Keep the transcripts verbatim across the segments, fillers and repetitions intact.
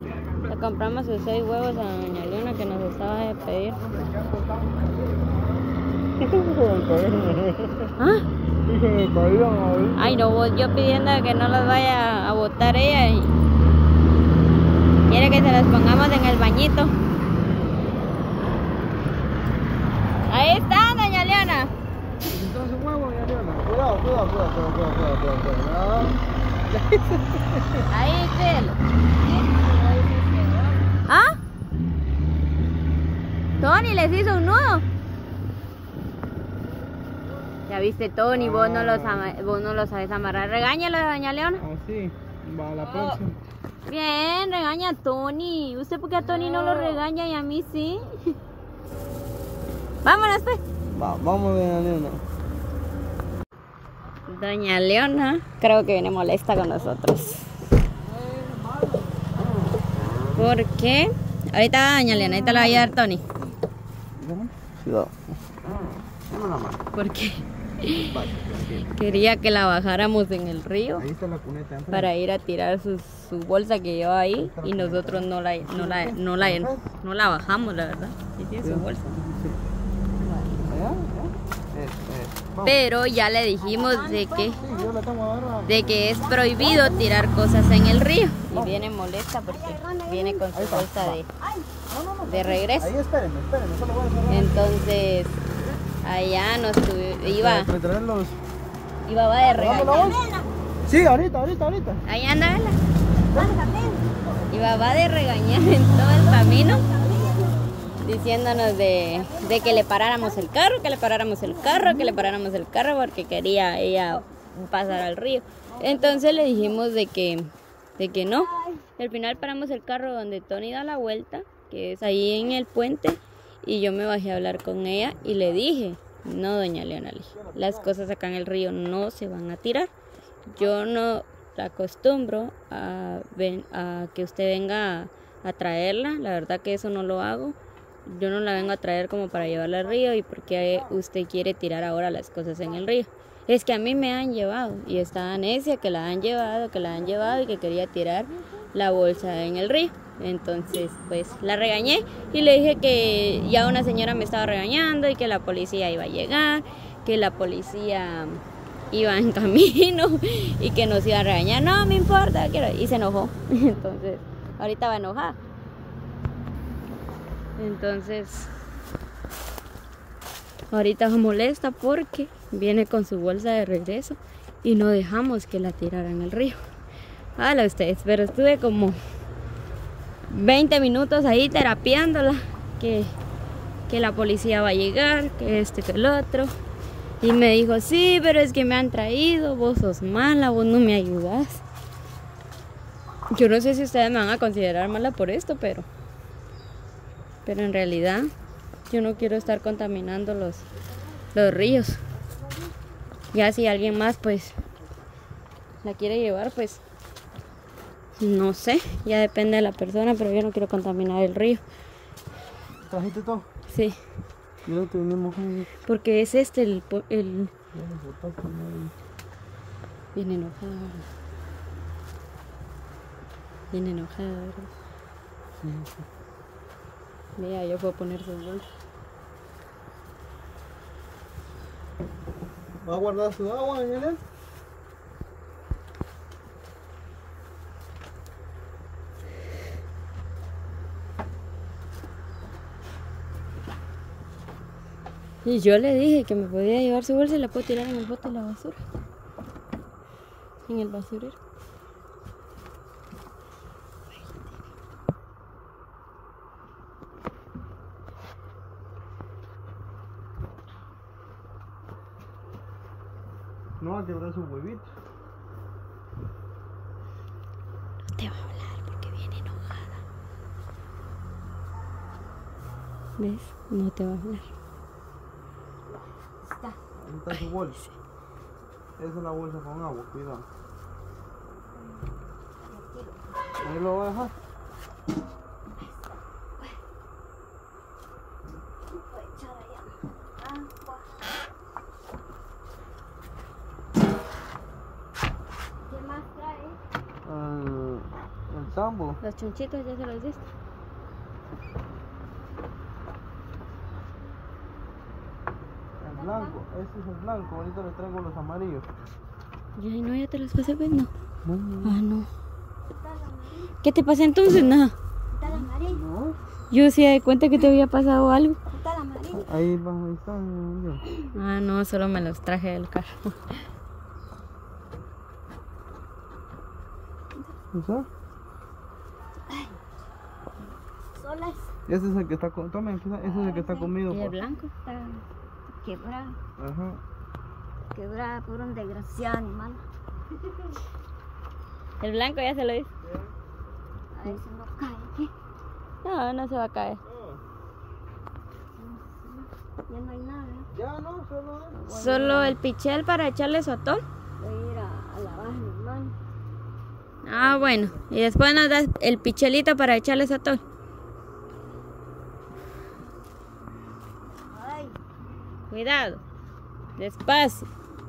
Le compramos sus seis huevos a doña Leona que nos estaba de pedir. ¿Ah? Ay, no, vos, yo pidiendo que no los vaya a botar ella y quiere que se los pongamos en el bañito. Ahí está, doña Leona. Entonces huevo, doña Leona. Cuidado, cuidado, cuidado, cuidado, cuidado, cuidado, cuidado. Ahí, Chelo. ¿Ah? Tony les hizo un nudo. Ya viste, Tony, vos no los vos no lo sabes amarrar. Regáñalo, doña Leona. Ah, sí. Va a la próxima. Bien, regaña a Tony. ¿Usted por qué a Tony no lo regaña y a mí sí? Vámonos, pues. Va, vamos, doña Leona. Doña Leona creo que viene molesta con nosotros. ¿Por qué? Ahorita doña Leona, ahorita la va a ayudar Tony. Cuidado. ¿Por qué? Quería que la bajáramos en el río. Ahí está la cuneta. Para ir a tirar su, su bolsa que lleva ahí y nosotros no la, no la, no la, no la bajamos, la verdad. Sí tiene su bolsa. Pero ya le dijimos de que, de que es prohibido tirar cosas en el río. Y viene molesta porque viene con su bolsa de, de regreso. Entonces, allá nos iba, iba va de regañar. Sí, ahorita, ahorita, ahorita. Ahí anda, vela. Iba va de regañar en todo el camino, diciéndonos de, de que le paráramos el carro, que le paráramos el carro, que le paráramos el carro porque quería ella pasar al río. Entonces le dijimos de que, de que no. Al final paramos el carro donde Tony da la vuelta, que es ahí en el puente, y yo me bajé a hablar con ella y le dije, no, doña Leona, las cosas acá en el río no se van a tirar. Yo no la acostumbro a, ven, a que usted venga a, a traerla, la verdad que eso no lo hago. Yo no la vengo a traer como para llevarla al río y porque usted quiere tirar ahora las cosas en el río. Es que a mí me han llevado y estaba necia que la han llevado, que la han llevado y que quería tirar la bolsa en el río. Entonces pues la regañé y le dije que ya una señora me estaba regañando y que la policía iba a llegar, que la policía iba en camino y que nos iba a regañar. No me importa, quiero. Y se enojó. Entonces ahorita va enojada. Entonces ahorita va molesta porque viene con su bolsa de regreso y no dejamos que la tirara en el río. Hágala ustedes, pero estuve como veinte minutos ahí terapiándola, que, que la policía va a llegar, que este, que el otro. Y me dijo, sí, pero es que me han traído, vos sos mala, vos no me ayudas. Yo no sé si ustedes me van a considerar mala por esto, pero, pero en realidad yo no quiero estar contaminando los, los ríos. Ya si alguien más pues la quiere llevar, pues no sé, ya depende de la persona, pero yo no quiero contaminar el río. ¿Trajiste todo? Sí. Mira, te venimos. Porque es este el... el... Viene enojada. Viene enojada, ¿verdad? Sí, sí. Mira, yo puedo poner su bolsa. ¿Va a guardar su agua, Daniela? Y yo le dije que me podía llevar su bolsa y la puedo tirar en el bote de la basura. En el basurero. No va a quebrar sus huevitos. No te va a hablar porque viene enojada. ¿Ves? No te va a hablar. Está. Ahí está su bolsa. Esa es la bolsa con agua, cuidado. Ahí lo voy a dejar. ¿Qué más trae? El, el tambo. Los chonchitos ya se los diste. El blanco, ese es el blanco. Ahorita les traigo los amarillos. Y no, ya te los pasé, pues no. No, no. Ah, no. ¿Qué te pasa entonces? Nada. Está el amarillo. No. Yo sí me di cuenta que te había pasado algo. Está el amarillo. Ahí va, ahí está. Ahí Ah, no, solo me los traje del carro. está. Solo es. Ese es el que está con... Tomen, ese es el que está comido. ¿Y el Por... blanco? Está quebrada. Ajá. Quebrada por un desgraciado animal. El blanco ya se lo diste. A ver si no cae aquí. No, no se va a caer. Ya no hay nada. ¿eh? Ya no, solo es. Solo el pichel para echarle su atol. Voy a ir a, a lavar mis manos. Ah, bueno. Y después nos das el pichelito para echarle su atol. Ay, Cuidado. Despacio.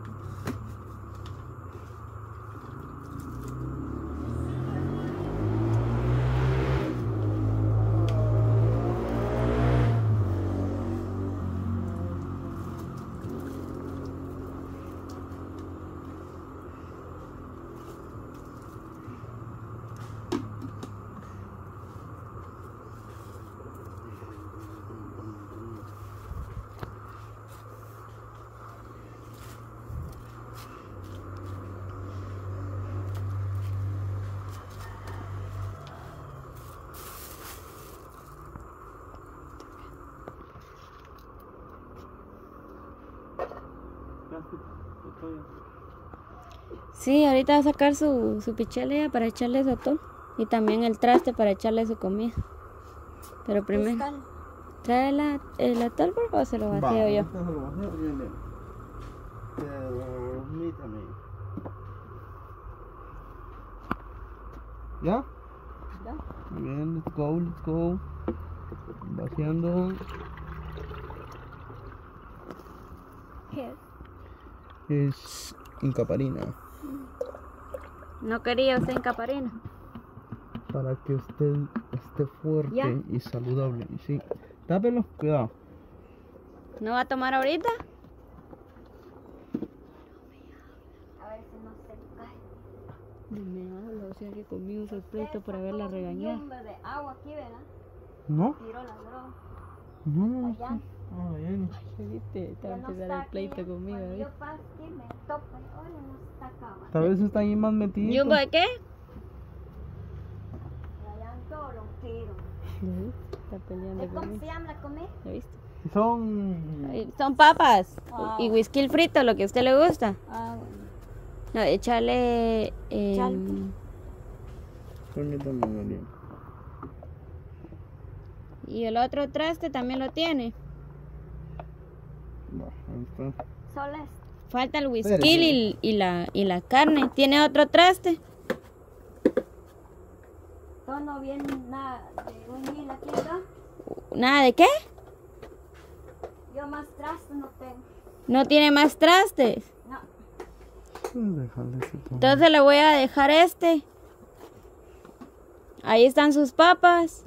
Sí, ahorita va a sacar su, su pichel para echarle su atol. Y también el traste para echarle su comida. Pero primero, fiscal. ¿trae la, el atol por favor? Se lo vacío Va, yo. este se lo vacío, viene. Permítame. ¿Ya? Ya. Muy bien, let's go, let's go. Vaciando. ¿Qué? Es incaparina. No quería usted encaparina. Para que usted esté fuerte ¿Ya? y saludable. Y sí. Tápelo, cuidado. ¿No va a tomar ahorita? A ver si no se cae. No me habla, o sea que conmigo se pleito por haberla Sacó un regañado. yumbe de agua aquí, ¿verdad? ¿No? Tiró la droga. No, no, no. Allá. Ah, bien. ¿Viste? Te va Ya a no empezar está el aquí, pleito ¿eh? conmigo, Cuando ¿viste? yo paso aquí me topa. Oye, no está acabando. Tal vez está ahí más metido. ¿Yumbo de qué? Allá en todo lo tiro. ¿Ya viste? Está peleando ¿Cómo conmigo. se llama la comida? ¿Ya viste? Son. Ay, son papas Ah. y whisky frito, lo que a usted le gusta. Ah, bueno. No, échale... Eh, Chalpe. Permítame, María. y el otro traste también lo tiene. Va, ahí está. Solo es. Falta el whisky Espérese. y, y, la, y la carne. ¿Tiene otro traste? Todo no viene nada de un hilo aquí, ¿no? ¿Nada de qué? Yo más trastos no tengo. No tiene más trastes. No. Déjale ese todo. Entonces le voy a dejar este. Ahí están sus papas.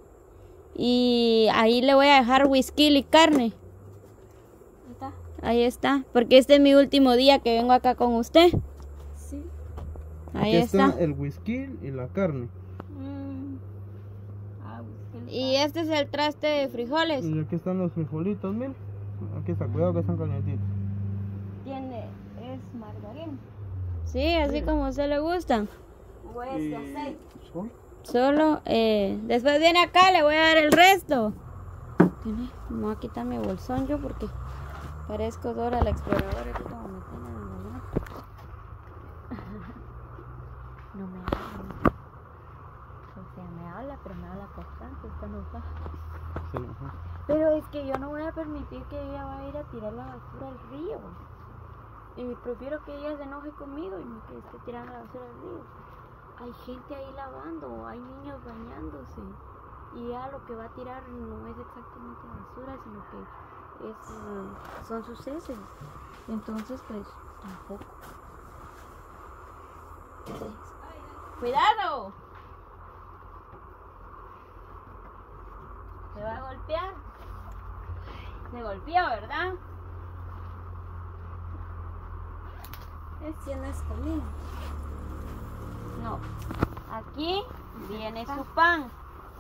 Y ahí le voy a dejar whisky y carne. ¿Ahí está? Ahí está. Porque este es mi último día que vengo acá con usted. Sí. Ahí Aquí está. el whisky y la carne. Mm. Ah, whisky. Y este es el traste de frijoles. Y aquí están los frijolitos, miren. Aquí está, cuidado que están calientitos. Tiene, es margarina. Sí, así como a usted le gusta. O es de aceite. ¿Sol? Solo, eh, después viene acá, le voy a dar el resto. Tiene- Me voy a quitar mi bolsón yo porque parezco Dora la exploradora. Aquí como me tienen en la mano. No me habla. O sea, me habla, pero me habla constante. Está enojada. Se enojó. Pero es que yo no voy a permitir que ella vaya a ir a tirar la basura al río. Y prefiero que ella se enoje conmigo y no que esté tirando la basura al río. Hay gente ahí lavando, hay niños bañándose. Y ya lo que va a tirar no es exactamente basura, sino que es, eh, son sus heces. Entonces, pues, tampoco. ¡Cuidado! va a golpear. Se golpeó, ¿verdad? Este no es comida. No. Aquí viene su pan.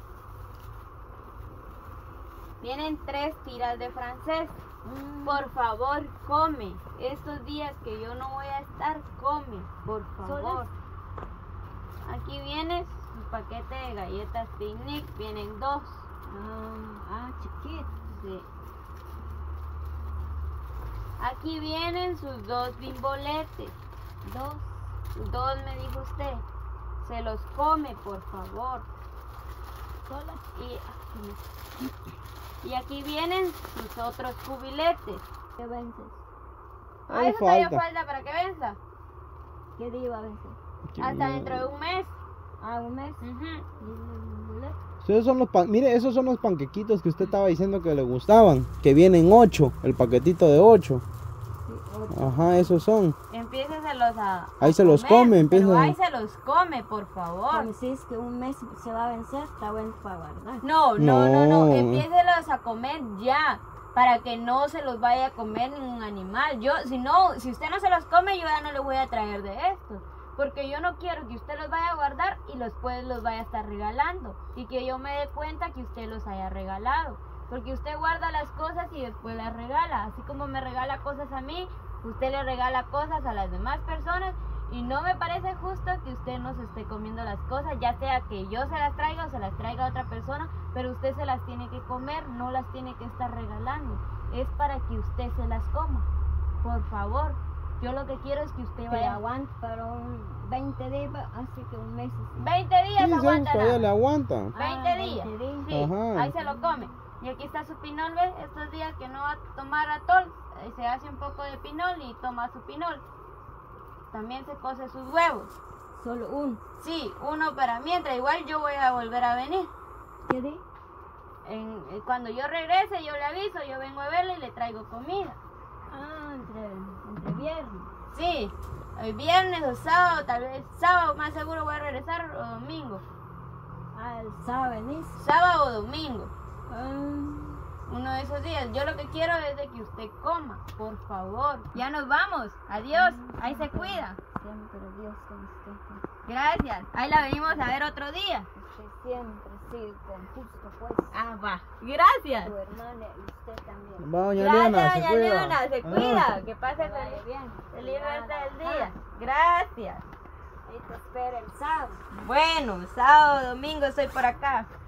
Vienen tres tiras de francés. Por favor, come. Estos días que yo no voy a estar, come. Por favor. Aquí viene su paquete de galletas picnic. Vienen dos. Ah, ah chiquito. Sí. Aquí vienen sus dos bimboletes. Dos. Dos me dijo usted. Se los come, por favor. Sola. Y, y aquí vienen sus otros cubiletes. ¿Qué vences? Ah, Ay, eso todavía falta. falta para que venza. ¿Qué día va a vencer? Qué Hasta bien. dentro de un mes. Ah, un mes. Ujú. Y- Esos son los pan... Mire, esos son los panquequitos que usted estaba diciendo que le gustaban. Que vienen ocho, el paquetito de ocho. y- ocho. Ajá, esos son. Empiéceselos a. Ahí a se los comer, come, empieza. Pero ahí se los come, por favor. Como si es que un mes se va a vencer, está bueno para guardar. No, no, no, no. No. Empiécelos a comer ya. Para que no se los vaya a comer ningún animal. Yo, si no, si usted no se los come, yo ya no le voy a traer de estos. Porque yo no quiero que usted los vaya a guardar y después los vaya a estar regalando. Y que yo me dé cuenta que usted los haya regalado. Porque usted guarda las cosas y después las regala. Así como me regala cosas a mí, usted le regala cosas a las demás personas. Y no me parece justo que usted no se esté comiendo las cosas, ya sea que yo se las traiga o se las traiga a otra persona, pero usted se las tiene que comer, no las tiene que estar regalando. Es para que usted se las coma. Por favor, yo lo que quiero es que usted Que vaya. aguanta para un veinte días, así que un mes. así. veinte días Sí, aguanta. todavía nada. le aguanta. veinte Ah, días. veinte días. Sí, Ajá. ahí se lo come. Y aquí está su pinol, ¿ves? Estos días que no va a tomar atol, eh, se hace un poco de pinol y toma su pinol. También se cose sus huevos. Solo un. Sí, uno para mientras. Igual yo voy a volver a venir. ¿Qué día? En- eh, cuando yo regrese, yo le aviso, yo vengo a verle y le traigo comida. Ah, entre, entre viernes. Sí, el viernes o sábado, tal vez sábado, más seguro voy a regresar o domingo. Ah, el sábado venís. Sábado o domingo, Ah, uno de esos días. Yo lo que quiero es de que usted coma, por favor. Ya nos vamos, adiós, ahí se cuida. siempre Dios con usted. Gracias, ahí la venimos a ver otro día. Usted siempre, sí, con justo pues. Ah, va, gracias. Tu hermana y usted también. Va, doña Leona, Gracias, se doña cuida. Leona, se Ah. cuida. Que pase Que vaya feliz, bien. feliz resto del Nada. día. Gracias. Ahí te espera el sábado. Bueno, sábado, domingo estoy por acá.